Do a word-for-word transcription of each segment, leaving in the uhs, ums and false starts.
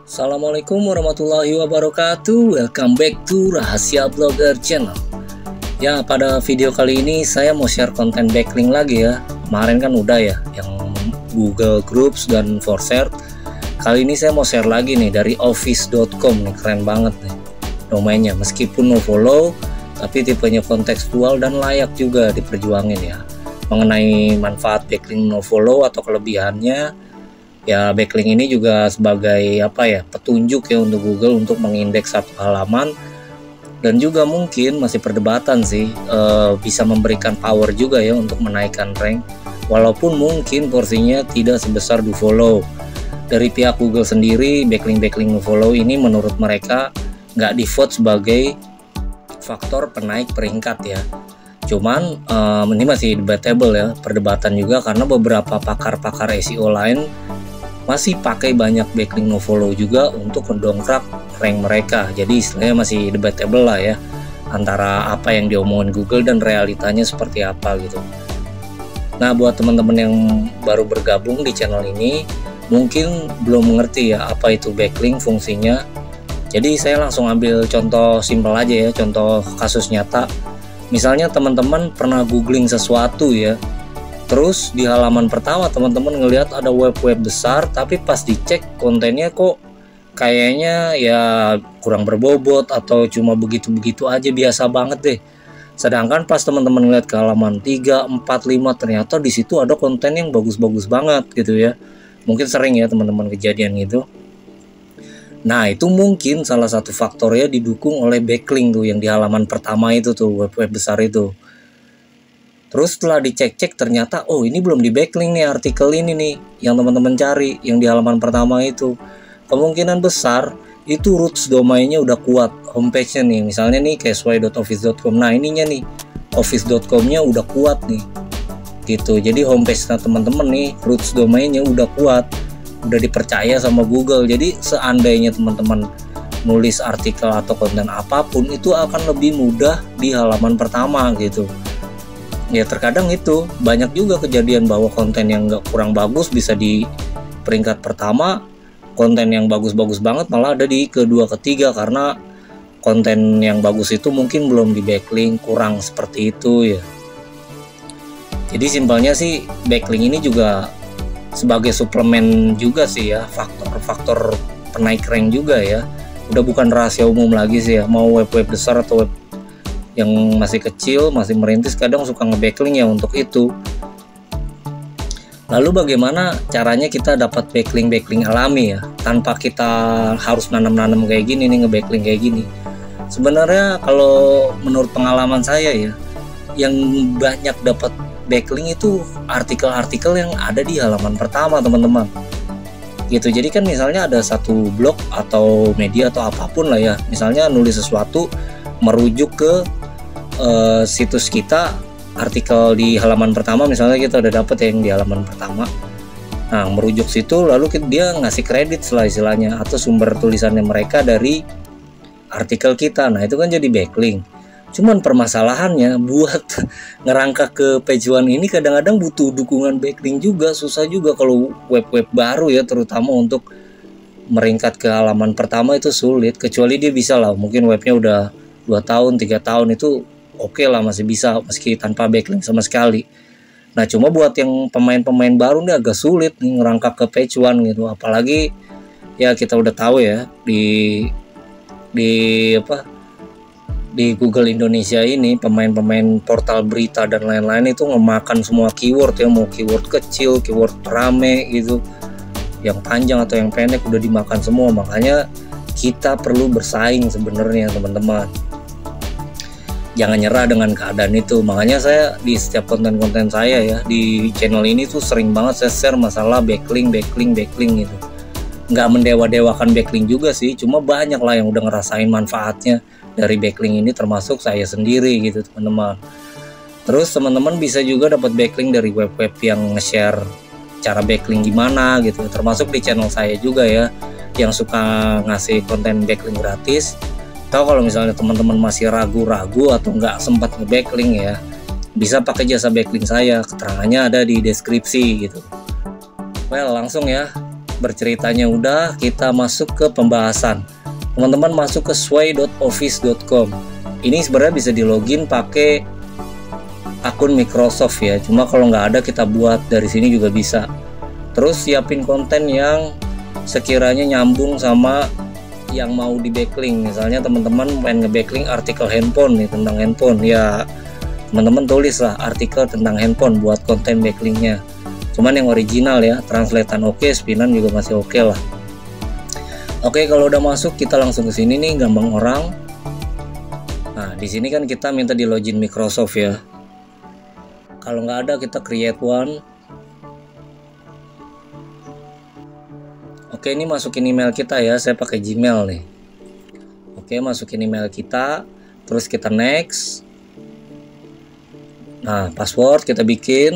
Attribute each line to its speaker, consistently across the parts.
Speaker 1: Assalamualaikum warahmatullahi wabarakatuh. Welcome back to Rahasia Blogger Channel. Ya, pada video kali ini saya mau share konten backlink lagi ya. Kemarin kan udah ya yang Google Groups dan Foursquare. Kali ini saya mau share lagi nih dari office dot com nih, keren banget nih domainnya. Meskipun no follow, tapi tipenya kontekstual dan layak juga diperjuangin ya. Mengenai manfaat backlink no follow atau kelebihannya, ya backlink ini juga sebagai apa ya, petunjuk ya untuk Google untuk mengindeks satu halaman, dan juga mungkin masih perdebatan sih, e, bisa memberikan power juga ya untuk menaikkan rank, walaupun mungkin porsinya tidak sebesar do follow. Dari pihak Google sendiri, backlink-backlink no follow ini menurut mereka nggak di vote sebagai faktor penaik peringkat ya. Cuman um, ini masih debatable ya, perdebatan juga, karena beberapa pakar-pakar S E O lain masih pakai banyak backlink no follow juga untuk mendongkrak rank mereka. Jadi istilahnya masih debatable lah ya, antara apa yang diomongin Google dan realitanya seperti apa gitu. Nah, buat teman-teman yang baru bergabung di channel ini, mungkin belum mengerti ya apa itu backlink, fungsinya. Jadi saya langsung ambil contoh simpel aja ya, contoh kasus nyata. Misalnya teman-teman pernah googling sesuatu ya, terus di halaman pertama teman-teman ngelihat ada web-web besar, tapi pas dicek kontennya kok kayaknya ya kurang berbobot atau cuma begitu-begitu aja, biasa banget deh. Sedangkan pas teman-teman ngeliat ke halaman tiga, empat, lima, ternyata di situ ada konten yang bagus-bagus banget gitu ya. Mungkin sering ya teman-teman kejadian gitu. Nah, itu mungkin salah satu faktornya didukung oleh backlink tuh yang di halaman pertama itu tuh, web-web besar itu. Terus setelah dicek-cek ternyata oh ini belum di backlink nih artikel ini nih yang teman-teman cari yang di halaman pertama itu. Kemungkinan besar itu roots domainnya udah kuat, homepage-nya nih misalnya nih k s y dot office dot com. Nah, ininya nih office dot com-nya udah kuat nih. Gitu. Jadi homepage-nya teman-teman nih roots domainnya udah kuat, udah dipercaya sama Google. Jadi seandainya teman-teman nulis artikel atau konten apapun itu akan lebih mudah di halaman pertama gitu. Ya terkadang itu banyak juga kejadian bahwa konten yang nggak kurang bagus bisa di peringkat pertama, konten yang bagus-bagus banget malah ada di kedua ketiga, karena konten yang bagus itu mungkin belum di backlink, kurang seperti itu ya. Jadi simpelnya sih backlink ini juga sebagai suplemen juga sih ya, faktor-faktor penaik rank juga ya. Udah bukan rahasia umum lagi sih ya, mau web-web besar atau web yang masih kecil, masih merintis, kadang suka nge-backlink ya untuk itu. Lalu bagaimana caranya kita dapat backlink-backlink alami ya, tanpa kita harus nanam-nanam kayak gini nih, nge-backlink kayak gini. Sebenarnya kalau menurut pengalaman saya ya, yang banyak dapat backlink itu artikel-artikel yang ada di halaman pertama teman-teman gitu. Jadi kan misalnya ada satu blog atau media atau apapun lah ya, misalnya nulis sesuatu merujuk ke uh, situs kita, artikel di halaman pertama misalnya kita udah dapet yang di halaman pertama. Nah, merujuk situ lalu dia ngasih kredit setelah istilahnya atau sumber tulisannya mereka dari artikel kita. Nah, itu kan jadi backlink. Cuman permasalahannya buat ngerangkak ke page one ini kadang-kadang butuh dukungan backlink juga, susah juga kalau web-web baru ya, terutama untuk meringkat ke halaman pertama itu sulit, kecuali dia bisa lah, mungkin webnya udah dua tahun, tiga tahun itu oke okay lah, masih bisa meski tanpa backlink sama sekali. Nah, cuma buat yang pemain-pemain baru nih agak sulit nih ngerangkak ke page one gitu, apalagi ya kita udah tahu ya di di apa di Google Indonesia ini pemain-pemain portal berita dan lain-lain itu ngemakan semua keyword ya, mau keyword kecil, keyword rame gitu, yang panjang atau yang pendek udah dimakan semua. Makanya kita perlu bersaing sebenarnya teman-teman, jangan nyerah dengan keadaan itu. Makanya saya di setiap konten-konten saya ya di channel ini tuh sering banget saya share masalah backlink, backlink, backlink gitu. Nggak mendewa-dewakan backlink juga sih, cuma banyak lah yang udah ngerasain manfaatnya dari backlink ini, termasuk saya sendiri gitu teman-teman. Terus teman-teman bisa juga dapat backlink dari web-web yang nge-share cara backlink gimana gitu, termasuk di channel saya juga ya yang suka ngasih konten backlink gratis. Atau kalau misalnya teman-teman masih ragu-ragu atau nggak sempat nge-backlink ya, bisa pakai jasa backlink saya, keterangannya ada di deskripsi gitu. Well, langsung ya berceritanya udah, kita masuk ke pembahasan. Teman-teman masuk ke sway dot office dot com. Ini sebenarnya bisa di login pakai akun Microsoft ya, cuma kalau nggak ada kita buat dari sini juga bisa. Terus siapin konten yang sekiranya nyambung sama yang mau di backlink. Misalnya teman-teman pengen nge-backlink artikel handphone nih, tentang handphone ya, teman-teman tulis lah artikel tentang handphone buat konten backlinknya, cuman yang original ya, translatean oke, spinan juga masih oke lah. Oke, kalau udah masuk kita langsung ke sini nih, gampang orang. Nah, di sini kan kita minta di login Microsoft ya. Kalau nggak ada kita create one. Oke, ini masukin email kita ya, saya pakai Gmail nih. Oke, masukin email kita, terus kita next. Nah, password kita bikin.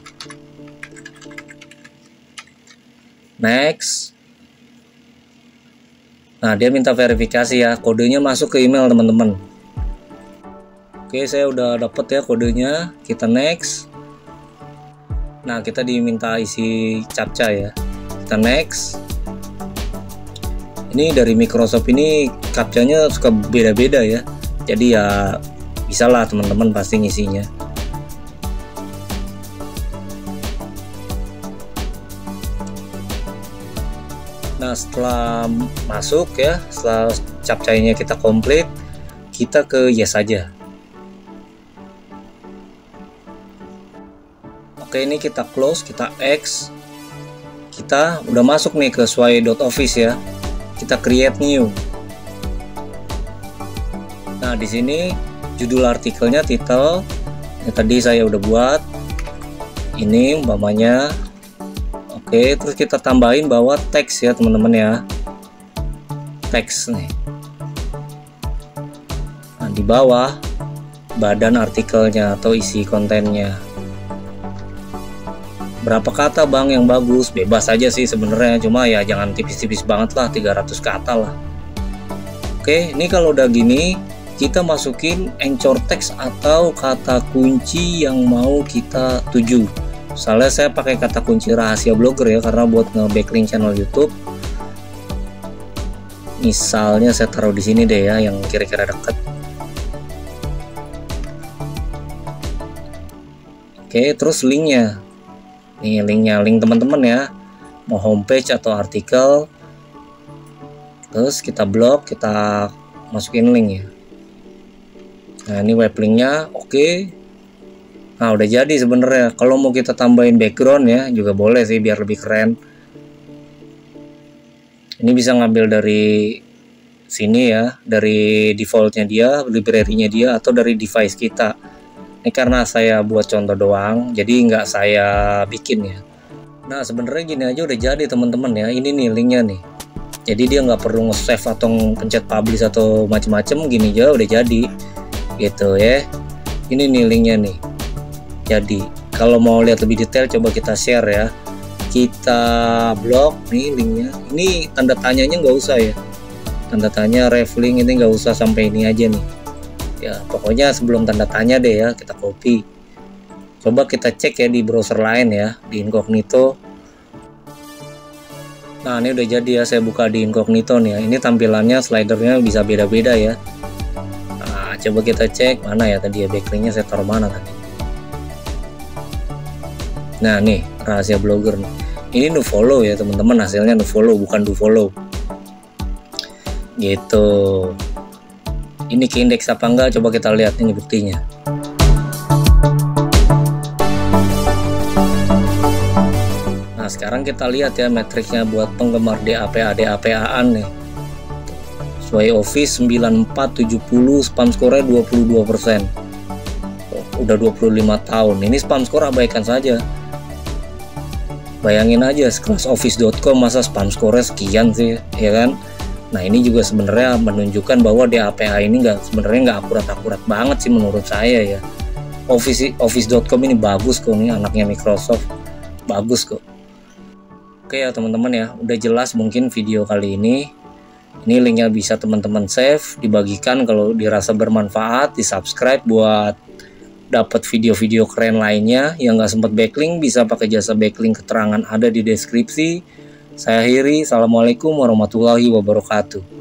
Speaker 1: Next. Nah, dia minta verifikasi ya, kodenya masuk ke email teman-teman. Oke, saya udah dapet ya kodenya, kita next. Nah, kita diminta isi captcha ya, kita next. Ini dari Microsoft ini captchanya suka beda-beda ya, jadi ya bisa lah teman-teman pasti ngisinya. Nah, setelah masuk ya, setelah captcha-nya kita komplit, kita ke yes aja. Oke, ini kita close, kita X. Kita udah masuk nih ke sway dot office ya. Kita create new. Nah, di sini judul artikelnya, title yang tadi saya udah buat. Ini umpamanya. Oke, terus kita tambahin bahwa teks ya teman-teman ya, teks nih. Nah, di bawah badan artikelnya atau isi kontennya. Berapa kata bang yang bagus? Bebas aja sih sebenarnya, cuma ya jangan tipis-tipis banget lah, tiga ratus kata lah. Oke, ini kalau udah gini kita masukin anchor text atau kata kunci yang mau kita tuju. Soalnya saya pakai kata kunci rahasia blogger ya, karena buat nge-backlink channel YouTube. Misalnya saya taruh di sini deh ya, yang kira-kira deket. Oke, terus linknya. Nih linknya, link teman-teman ya. Mau homepage atau artikel. Terus kita blok, kita masukin link ya. Nah, ini web linknya, oke. Nah, udah jadi sebenarnya. Kalau mau kita tambahin background ya juga boleh sih biar lebih keren. Ini bisa ngambil dari sini ya, dari defaultnya dia, library-nya dia, atau dari device kita. Ini karena saya buat contoh doang, jadi nggak saya bikin ya. Nah, sebenarnya gini aja udah jadi teman-teman ya. Ini nih linknya nih. Jadi dia nggak perlu nge-save atau pencet publish atau macem-macem, gini aja udah jadi gitu ya. Ini nih linknya nih. Jadi kalau mau lihat lebih detail coba kita share ya, kita blok nih linknya. Ini tanda tanyanya nggak usah ya, tanda tanya ref link ini nggak usah, sampai ini aja nih ya. Pokoknya sebelum tanda tanya deh ya, kita copy. Coba kita cek ya di browser lain ya, di incognito. Nah, ini udah jadi ya, saya buka di incognito nih ya. Ini tampilannya slidernya bisa beda-beda ya. Nah, coba kita cek mana ya tadi ya, backlinknya saya taruh mana tadi. Nah, nih rahasia blogger nih. Ini no follow ya teman-teman, hasilnya no follow bukan do follow gitu. Ini ke indeks apa enggak, coba kita lihat ini buktinya. Nah, sekarang kita lihat ya metriknya buat penggemar D A P A D A P A-an nih. Sway Office sembilan empat tujuh nol, spam score dua puluh dua persen. Udah dua puluh lima tahun. Ini spam score abaikan saja. Bayangin aja, sekelas office dot com masa spam score sekian sih, ya kan? Nah, ini juga sebenarnya menunjukkan bahwa D A P A ini nggak sebenarnya nggak akurat-akurat banget sih menurut saya ya. Office office dot com ini bagus kok, nih anaknya Microsoft, bagus kok. Oke ya teman-teman ya, udah jelas mungkin video kali ini. Ini linknya bisa teman-teman save, dibagikan kalau dirasa bermanfaat, di subscribe buat dapat video-video keren lainnya. Yang nggak sempat backlink bisa pakai jasa backlink keterangan ada di deskripsi. Saya akhiri, assalamualaikum warahmatullahi wabarakatuh.